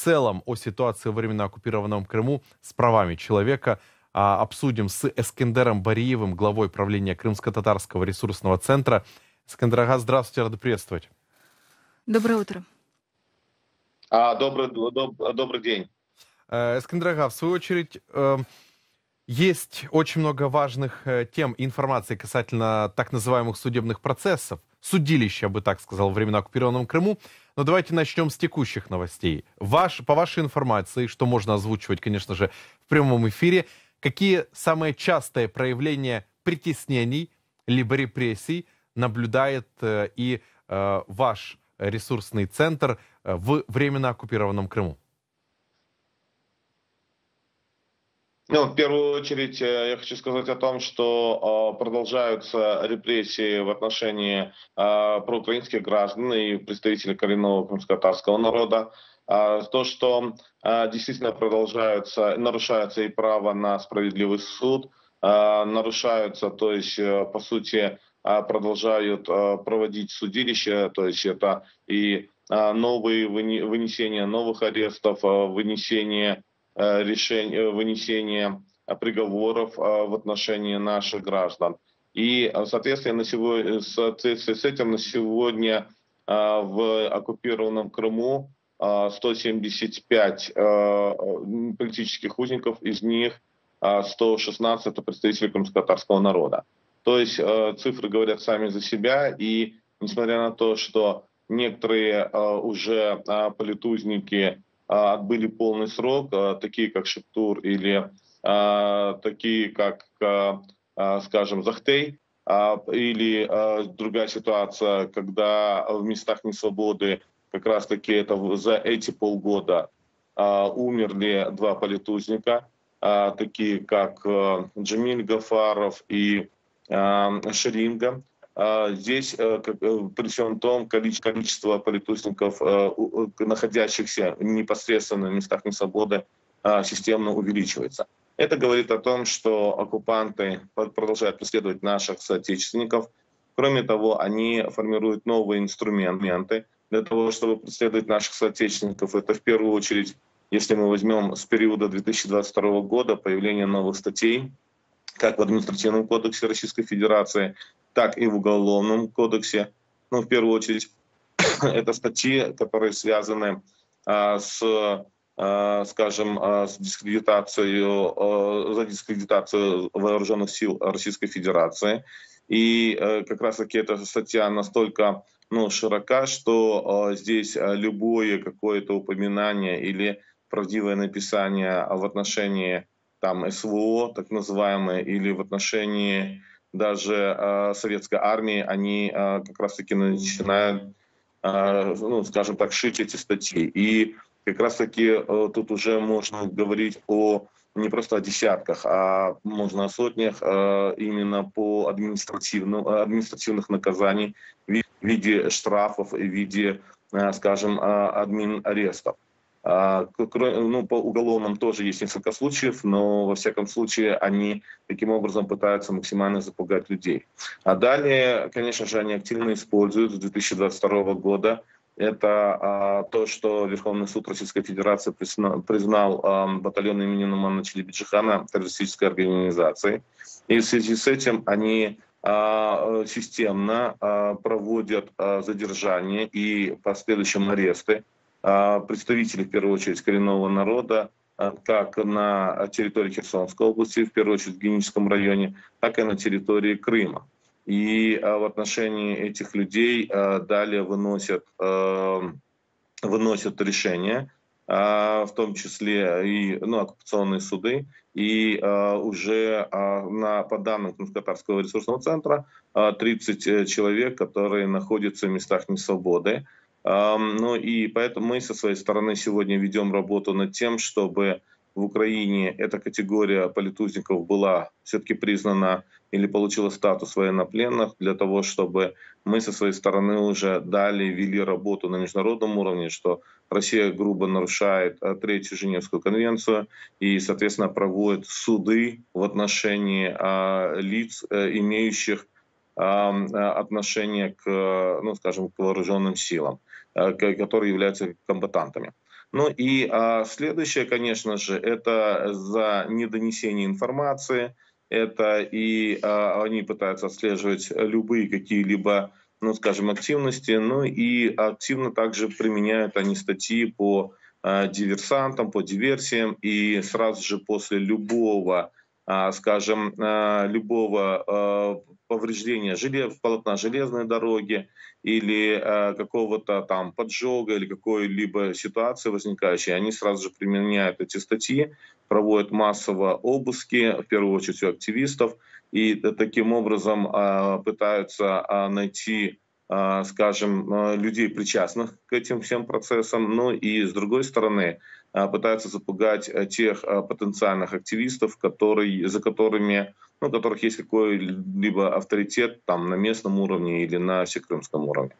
целом о ситуации во временно оккупированном Крыму с правами человека обсудим с Эскендером Бариевым, главой правления Крымско-Татарского ресурсного центра. Эскендер ага, здравствуйте, рад приветствовать. Доброе утро. Добрый день. Эскендер ага, в свою очередь, есть очень много важных тем и информации касательно так называемых судебных процессов, судилища, я бы так сказал, во временно оккупированном Крыму. Но давайте начнем с текущих новостей. По вашей информации, что можно озвучивать, конечно же, в прямом эфире, какие самые частые проявления притеснений либо репрессий наблюдает ваш ресурсный центр в временно оккупированном Крыму? Ну, в первую очередь я хочу сказать о том, что продолжаются репрессии в отношении проукраинских граждан и представителей коренного крымско-татарского народа. То, что действительно нарушается и право на справедливый суд, нарушаются, то есть, по сути, продолжают проводить судилища, то есть это и вынесение новых арестов, вынесение приговоров в отношении наших граждан. И, соответственно, в соответствии с этим на сегодня в оккупированном Крыму 175 политических узников, из них 116 это представители крымско-татарского народа. То есть цифры говорят сами за себя, и несмотря на то, что некоторые уже политузники отбыли полный срок, такие как Шептур или такие как, скажем, Захтей, или другая ситуация, когда в местах несвободы как раз-таки это за эти полгода умерли два политузника, такие как Джамиль Гафаров и Шеринга. Здесь, при всем том, количество политузников, находящихся непосредственно в местах несвободы, системно увеличивается. Это говорит о том, что оккупанты продолжают преследовать наших соотечественников. Кроме того, они формируют новые инструменты для того, чтобы преследовать наших соотечественников. Это в первую очередь, если мы возьмем с периода 2022 года, появление новых статей, как в административном кодексе Российской Федерации, так и в Уголовном кодексе. Ну, в первую очередь, это статьи, которые связаны с дискредитацией, за дискредитацию вооруженных сил Российской Федерации. И как раз-таки эта статья настолько широка, что здесь любое какое-то упоминание или правдивое написание в отношении СВО, так называемое, или в отношении даже советской армии, они как раз-таки начинают, скажем так, шить эти статьи. И как раз-таки тут уже можно говорить не просто о десятках, а можно о сотнях именно по административных наказаний в виде штрафов, в виде, скажем, админ-арестов. По уголовным тоже есть несколько случаев, но во всяком случае они таким образом пытаются максимально запугать людей. А далее, конечно же, они активно используют с 2022 года это то, что Верховный суд Российской Федерации признал батальон имени Нумана Челебиджихана террористической организацией. И в связи с этим они системно проводят задержания и последующем аресты представителей, в первую очередь, коренного народа, как на территории Херсонской области, в первую очередь в Геническом районе, так и на территории Крыма. И в отношении этих людей далее выносят решения, в том числе и оккупационные суды. И уже по данным Крымско-Татарского ресурсного центра 30 человек, которые находятся в местах несвободы. И поэтому мы со своей стороны сегодня ведем работу над тем, чтобы в Украине эта категория политузников была все-таки признана или получила статус военнопленных, для того, чтобы мы со своей стороны уже далее вели работу на международном уровне, что Россия грубо нарушает Третью Женевскую конвенцию и, соответственно, проводит суды в отношении лиц, имеющих отношение к вооруженным силам, которые являются комбатантами. Ну и следующее, конечно же, это за недонесение информации, это и они пытаются отслеживать любые какие-либо, ну, скажем, активности, ну и активно также применяют они статьи по диверсантам, по диверсиям, и сразу же после любого, скажем, любого повреждения полотна железной дороги или какого-то там поджога или какой-либо ситуации возникающей, они сразу же применяют эти статьи, проводят массово обыски, в первую очередь у активистов, и таким образом пытаются найти, скажем, людей, причастных к этим всем процессам. Ну и с другой стороны, пытаются запугать тех потенциальных активистов, за которыми, ну, у которых есть какой-либо авторитет там на местном уровне или на всекрымском уровне.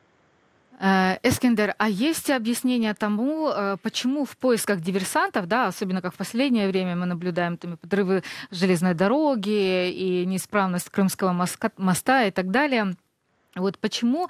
Эскиндер, а есть объяснение тому, почему в поисках диверсантов, да, особенно как в последнее время мы наблюдаем там и подрывы железной дороги и неисправность Крымского моста и так далее, вот почему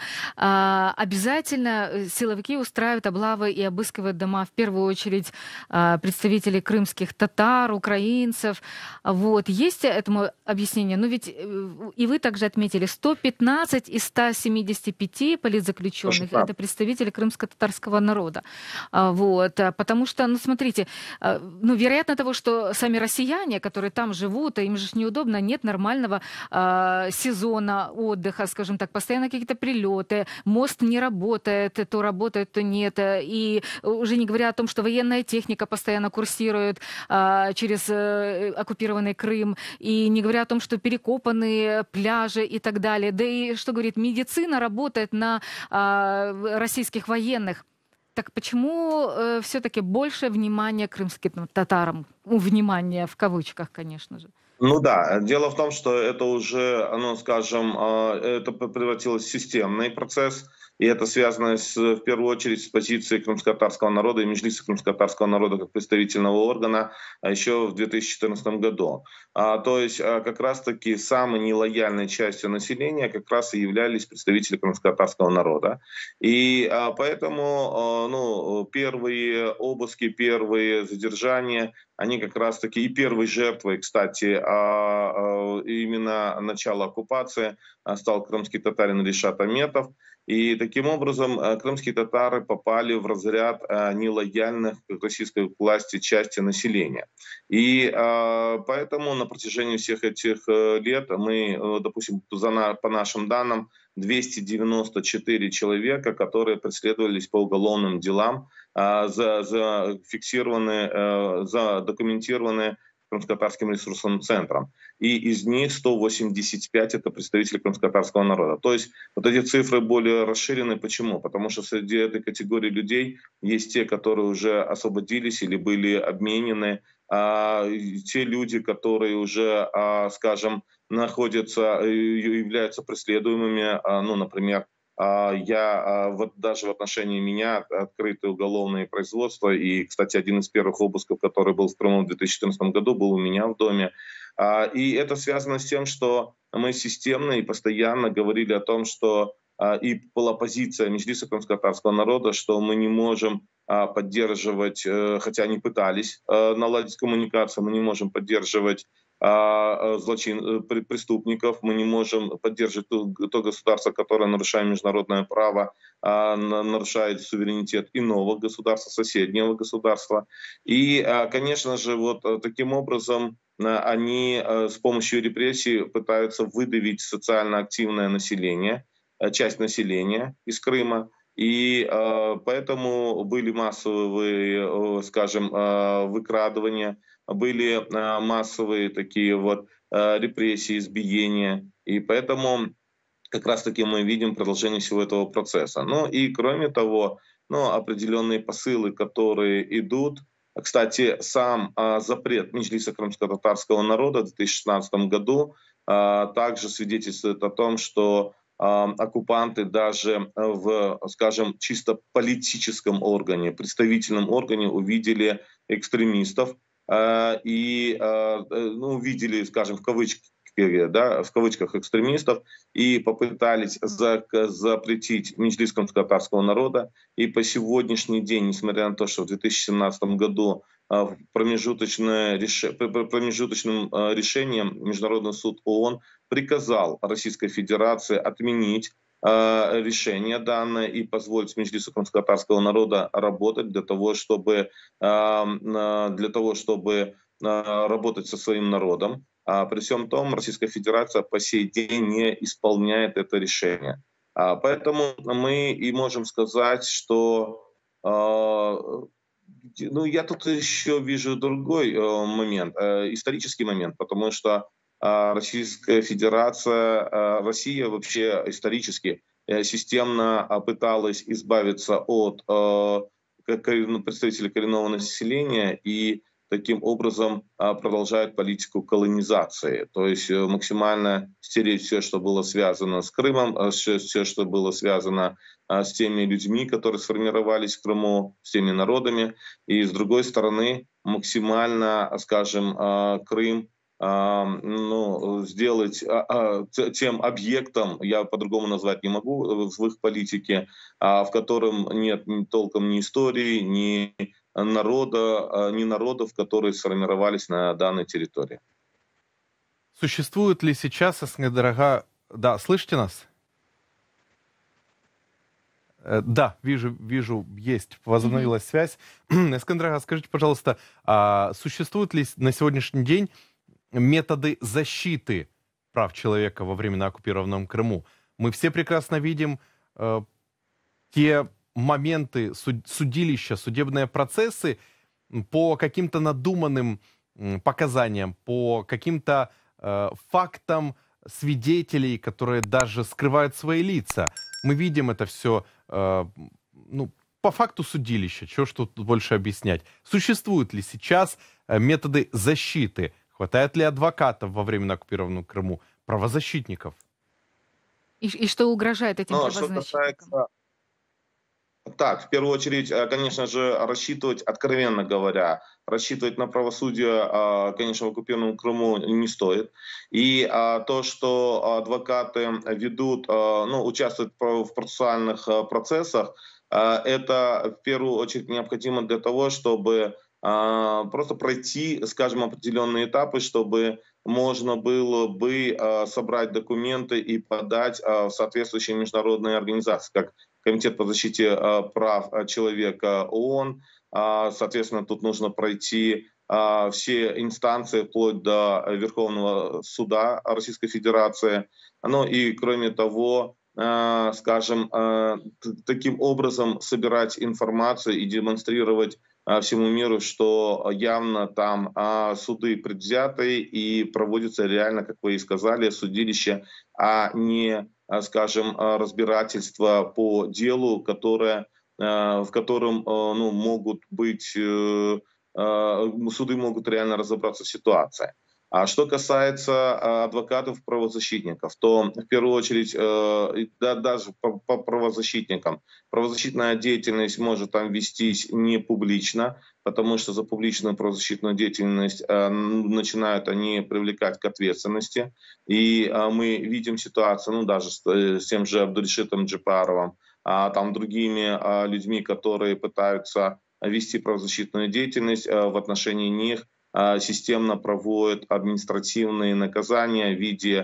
обязательно силовики устраивают облавы и обыскивают дома, в первую очередь, представителей крымских татар, украинцев? Вот. Есть этому объяснение? Но ведь и вы также отметили, 115 из 175 политзаключенных — это представители крымско-татарского народа. Вот. Потому что, ну, смотрите, ну, вероятно того, что сами россияне, которые там живут, им же неудобно, нет нормального сезона отдыха, скажем так, постоянно какие-то прилеты, мост не работает, то работает, то нет. И уже не говоря о том, что военная техника постоянно курсирует через оккупированный Крым, и не говоря о том, что перекопаны пляжи и так далее. Да и, что говорит, медицина работает на российских военных. Так почему все-таки больше внимания крымским татарам? Ну, внимание в кавычках, конечно же. Ну да, дело в том, что это уже, ну, скажем, это превратилось в системный процесс, и это связано в первую очередь с позицией крымско-татарского народа и Меджлиса крымско-татарского народа как представительного органа еще в 2014 году. То есть как раз-таки самой нелояльной частью населения как раз и являлись представители крымско-татарского народа. И поэтому ну, первые обыски, первые задержания, они как раз-таки и первой жертвой, кстати, именно начала оккупации стал крымский татарин Ришат Аметов. И таким образом крымские татары попали в разряд нелояльных к российской власти части населения. И поэтому на протяжении всех этих лет мы, допустим, по нашим данным, 294 человека, которые преследовались по уголовным делам, зафиксированы, задокументированы крымско-татарским ресурсным центром. И из них 185 — это представители крымско-татарского народа. То есть вот эти цифры более расширены. Почему? Потому что среди этой категории людей есть те, которые уже освободились или были обменены, те люди, которые уже, скажем, находятся, являются преследуемыми, ну, например, вот даже в отношении меня открыты уголовные производства. И, кстати, один из первых обысков, который был в Крыму в 2014 году, был у меня в доме. И это связано с тем, что мы системно и постоянно говорили о том, что и была позиция Меджлиса крымско-татарского народа, что мы не можем поддерживать, хотя они пытались наладить коммуникацию, мы не можем поддерживать преступников, мы не можем поддерживать то государство, которое, нарушая международное право, нарушает суверенитет иного государства, соседнего государства. И, конечно же, вот таким образом они с помощью репрессий пытаются выдавить социально активное население, часть населения из Крыма. И поэтому были массовые, скажем, выкрадывания, были массовые такие вот репрессии, избиения. И поэтому как раз-таки мы видим продолжение всего этого процесса. Ну и кроме того, ну, определенные посылы, которые идут. Кстати, сам запрет Меджлиса крымско-татарского народа в 2016 году также свидетельствует о том, что оккупанты даже в, скажем, чисто политическом органе, представительном органе увидели экстремистов и, ну, увидели, скажем, в да, в кавычках экстремистов, и попытались запретить меджлис крымско-татарского народа. И по сегодняшний день, несмотря на то, что в 2017 году промежуточным решением Международный суд ООН приказал Российской Федерации отменить решение данное и позволить Меджлису крымско-татарского народа работать для того, чтобы работать со своим народом. При всем том, Российская Федерация по сей день не исполняет это решение. Поэтому мы и можем сказать, что я тут еще вижу другой момент, исторический момент, потому что Российская Федерация, Россия вообще исторически системно пыталась избавиться от представителей коренного населения и таким образом продолжает политику колонизации. То есть максимально стереть все, что было связано с Крымом, все, что было связано с теми людьми, которые сформировались в Крыму, с теми народами. И с другой стороны, максимально, скажем, Крым сделать тем объектом, я по-другому назвать не могу, в их политике, в котором нет толком ни истории, ни народов, которые сформировались на данной территории. Существует ли сейчас, Эскандрага... Да, слышите нас? Да, вижу, есть, возобновилась связь. Эскандрага, скажите, пожалуйста, существуют ли на сегодняшний день методы защиты прав человека во времена оккупированном Крыму? Мы все прекрасно видим те моменты, судилища, судебные процессы по каким-то надуманным показаниям, по каким-то фактам свидетелей, которые даже скрывают свои лица. Мы видим это все, по факту судилища, чего ж тут больше объяснять. Существуют ли сейчас методы защиты? Хватает ли адвокатов во время оккупированного Крыму, правозащитников? И что угрожает этим правозащитникам? Так, в первую очередь, конечно же, откровенно говоря, рассчитывать на правосудие, конечно, в оккупированном Крыму не стоит. И то, что адвокаты участвуют в процессуальных процессах, это в первую очередь необходимо для того, чтобы просто пройти, скажем, определенные этапы, чтобы можно было бы собрать документы и подать в соответствующие международные организации, как Комитет по защите прав человека ООН. Соответственно, тут нужно пройти все инстанции, вплоть до Верховного суда Российской Федерации. И, кроме того, скажем, таким образом собирать информацию и демонстрировать всему миру, что явно там суды предвзятые и проводится реально, как вы и сказали, судилище, а не, скажем, разбирательство по делу, в котором могут быть, суды могут реально разобраться в ситуации. А что касается адвокатов, правозащитников, то в первую очередь, даже по правозащитникам, правозащитная деятельность может там вестись не публично, потому что за публичную правозащитную деятельность начинают они привлекать к ответственности. И мы видим ситуацию, даже с тем же Абдульшитом Джипаровым, там другими людьми, которые пытаются вести правозащитную деятельность, в отношении них системно проводят административные наказания в виде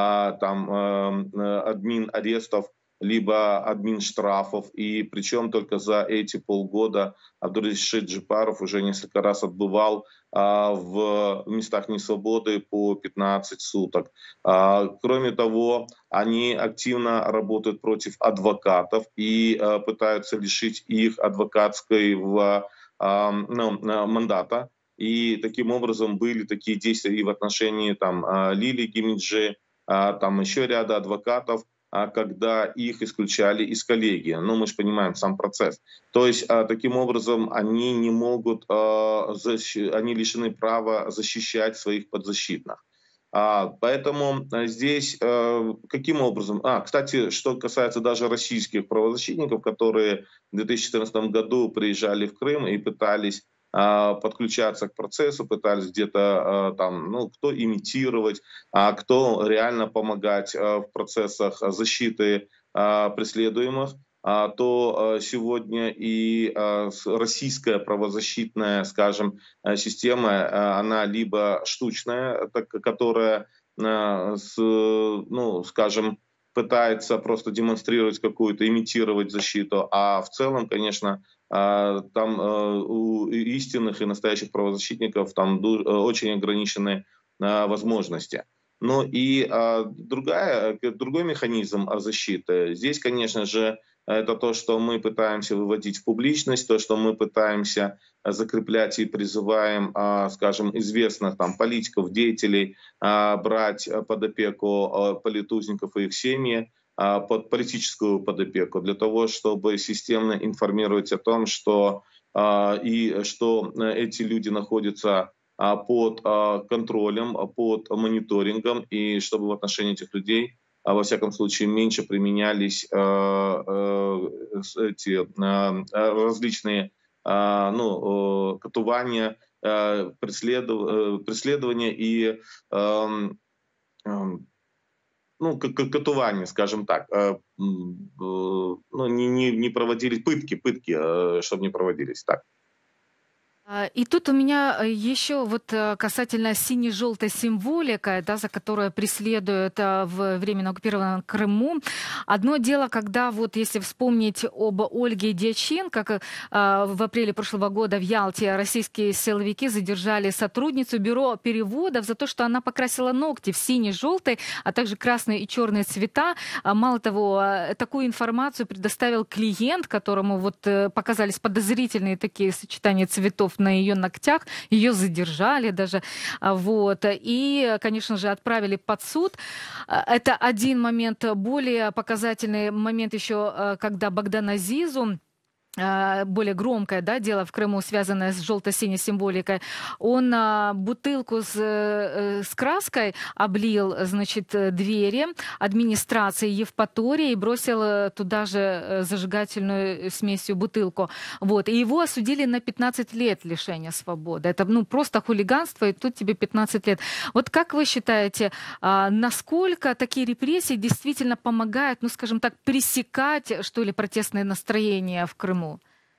админ-арестов, либо админ-штрафов. И причем только за эти полгода Абдульшит Джипаров уже несколько раз отбывал в местах несвободы по 15 суток. Кроме того, они активно работают против адвокатов и пытаются лишить их адвокатского мандата. И таким образом были такие действия и в отношении Лили Гимиджи, еще ряда адвокатов, когда их исключали из коллегии. Мы же понимаем сам процесс. То есть таким образом они не могут, они лишены права защищать своих подзащитных. Поэтому здесь каким образом... Кстати, что касается даже российских правозащитников, которые в 2014 году приезжали в Крым и пытались подключаться к процессу, пытались где-то там, ну, кто имитировать, а кто реально помогать в процессах защиты преследуемых, то сегодня и российская правозащитная, скажем, система, она либо штучная, которая, ну, скажем, пытается просто демонстрировать какую-то, имитировать защиту, а в целом, конечно, там у истинных и настоящих правозащитников там очень ограничены возможности. Ну и другой механизм защиты. Здесь, конечно же, это то, что мы пытаемся выводить в публичность, то, что мы пытаемся закреплять и призываем, скажем, известных там политиков, деятелей брать под опеку политузников и их семьи, под политическую подопеку, для того, чтобы системно информировать о том, что эти люди находятся под контролем, под мониторингом, и чтобы в отношении этих людей, во всяком случае, меньше применялись различные катувания, преследования и катувания, скажем так, не проводились пытки, чтобы не проводились так. И тут у меня еще вот касательно сине-желтой символика, да, за которую преследуют в временно оккупированном Крыму. Одно дело, когда вот если вспомнить об Ольге Дьяченко, как в апреле прошлого года в Ялте российские силовики задержали сотрудницу бюро переводов за то, что она покрасила ногти в синий-желтый, а также красные и черные цвета. Мало того, такую информацию предоставил клиент, которому вот показались подозрительные такие сочетания цветов на ее ногтях, ее задержали даже, вот, и, конечно же, отправили под суд. Это один момент. Более показательный момент еще, когда Богдан Азизу, более громкое, да, дело в Крыму, связанное с желто-синей символикой, он бутылку с краской облил, значит, двери администрации Евпатории и бросил туда же зажигательную смесью бутылку. Вот. И его осудили на 15 лет лишения свободы. Это, ну, просто хулиганство, и тут тебе 15 лет. Вот как вы считаете, насколько такие репрессии действительно помогают, ну, скажем так, пресекать, что ли, протестные настроения в Крыму?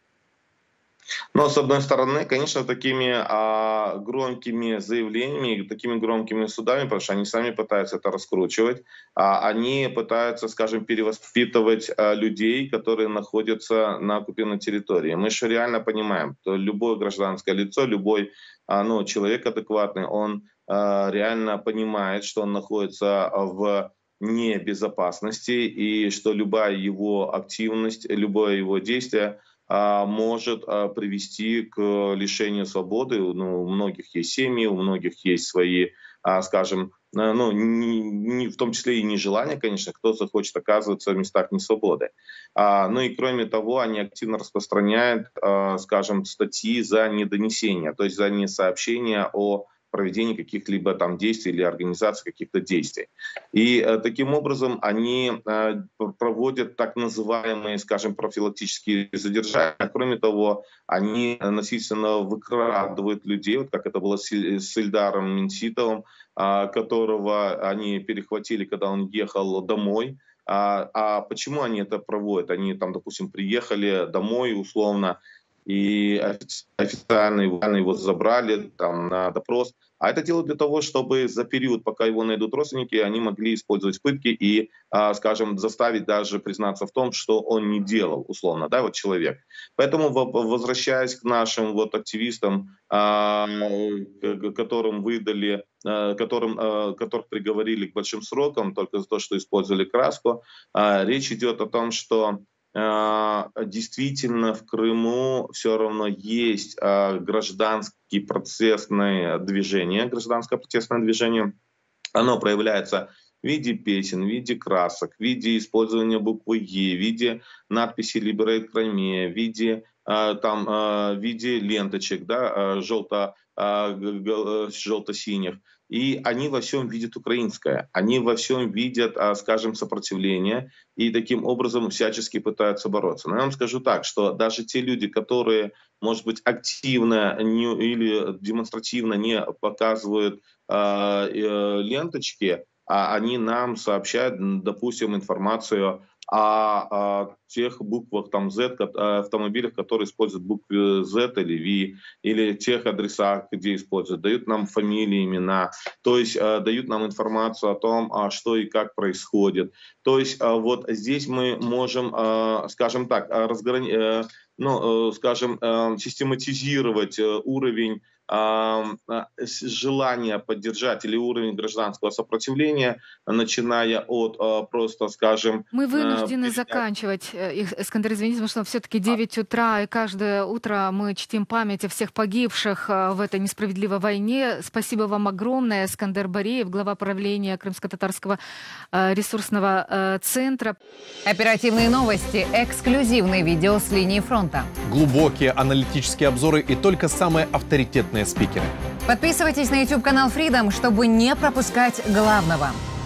Но, с одной стороны, конечно, такими громкими заявлениями, такими громкими судами, потому что они сами пытаются это раскручивать, они пытаются, скажем, перевоспитывать людей, которые находятся на оккупированной территории. Мы же реально понимаем, что любое гражданское лицо, любой человек адекватный, он реально понимает, что он находится в небезопасности и что любая его активность, любое его действие может привести к лишению свободы. Ну, у многих есть семьи, у многих есть свои, скажем, в том числе и нежелание, конечно, кто захочет оказываться в местах несвободы. Ну и кроме того, они активно распространяют, скажем, статьи за недонесение, то есть за несообщение о проведении каких-либо там действий или организации каких-то действий. И таким образом они проводят так называемые, скажем, профилактические задержания. Кроме того, они насильственно выкрадывают людей, вот как это было с Ильдаром Менситовым, которого они перехватили, когда он ехал домой. А почему они это проводят? Они там, допустим, приехали домой условно, и официально его забрали там, на допрос. А это делают для того, чтобы за период, пока его найдут родственники, они могли использовать пытки и, скажем, заставить даже признаться в том, что он не делал, условно, да, вот человек. Поэтому, возвращаясь к нашим вот активистам, которым выдали, которых приговорили к большим срокам только за то, что использовали краску, речь идет о том, что действительно в Крыму все равно есть гражданское протестное движение. Оно проявляется в виде песен, в виде красок, в виде использования буквы «Е», в виде надписи «Liberate Crimea», в виде там в виде ленточек, да, желто-синих. И они во всем видят украинское, они во всем видят, скажем, сопротивление, и таким образом всячески пытаются бороться. Но я вам скажу так, что даже те люди, которые, может быть, активно или демонстративно не показывают ленточки, они нам сообщают, допустим, информацию о тех буквах там Z, автомобилях, которые используют буквы Z или V, или тех адресах, где используют, дают нам фамилии, имена, то есть дают нам информацию о том, что и как происходит. То есть вот здесь мы можем, скажем так, систематизировать уровень желания поддержать или уровень гражданского сопротивления, начиная от просто, скажем... Мы вынуждены заканчивать. Искандер, извините, потому что все-таки 9 утра, и каждое утро мы чтим память о всех погибших в этой несправедливой войне. Спасибо вам огромное. Искандер Бареев, глава правления Крымско-татарского ресурсного центра. Оперативные новости, эксклюзивные видео с линии фронта. Глубокие аналитические обзоры и только самые авторитетные спикеры. Подписывайтесь на YouTube-канал Freedom, чтобы не пропускать главного.